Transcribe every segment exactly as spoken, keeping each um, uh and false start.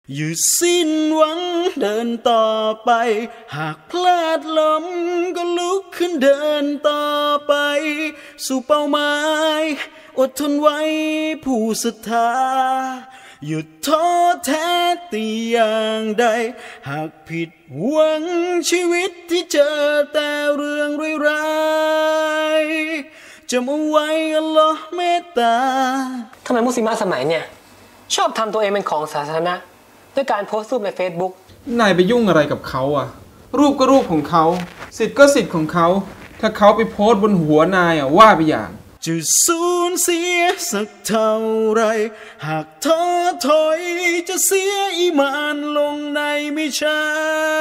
อยู่สิ้นหวังเดินต่อไปหากพลาดล้มก็ลุกขึ้นเดินต่อไปสู่เป้าหมายอดทนไว้ผู้ศรัทธาหยุดท้อแท้ตีอย่างใดหากผิดหวังชีวิตที่เจอแต่เรื่องร้ายๆจะมาไว้อัลลอฮ์เมตตาทำไมมุสลิมสมัยเนี่ยชอบทำตัวเองเป็นของสาธารณะด้วยการโพสต์รูปใน Facebook นายไปยุ่งอะไรกับเขาอ่ะรูปก็รูปของเขาสิทธิ์ก็สิทธิ์ของเขาถ้าเขาไปโพสต์บนหัวนายอ่ะว่าไปอย่างจะสูญเสียสักเท่าไรหากท้อถอยจะเสียอีหม่านลงในไม่ช้า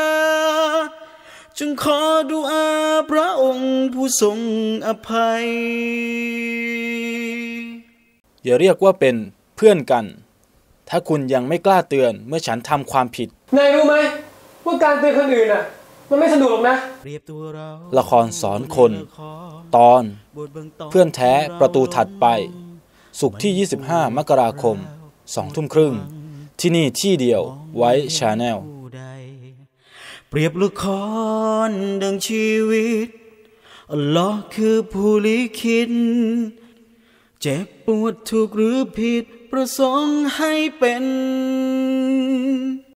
จึงขอดุอาพระองค์ผู้ทรงอภัยอย่าเรียกว่าเป็นเพื่อนกันถ้าคุณยังไม่กล้าเตือนเมื่อฉันทำความผิดนายรู้ไหมว่าการเตือนคนอื่นอ่ะมันไม่สนุกหรอกนะละครสอนคนตอนเพื่อนแท้ประตูถัดไปศุกร์ที่ยี่สิบห้ามกราคมสองทุ่มครึ่งที่นี่ที่เดียวไว้ชาแนลเปรียบละครดังชีวิตอัลลอฮ์คือผู้ลิขิตเจ็บปวดถูกหรือผิดประสงค์ให้เป็น